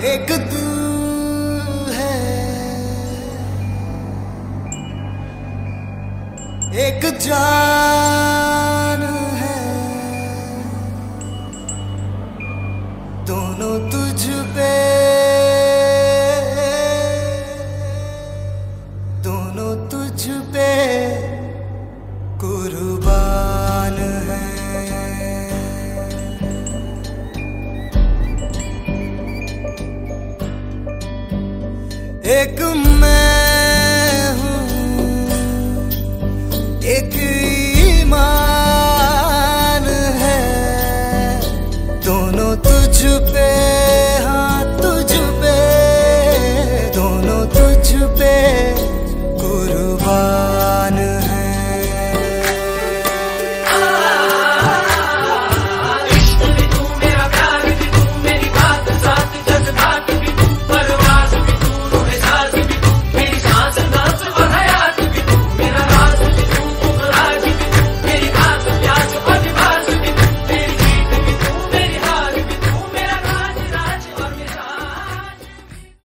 एक तू है, एक जान है, दोनों तुझ पे, दोनों तुझ पे कुर्बान है। एक मैं हूँ, एक ईमान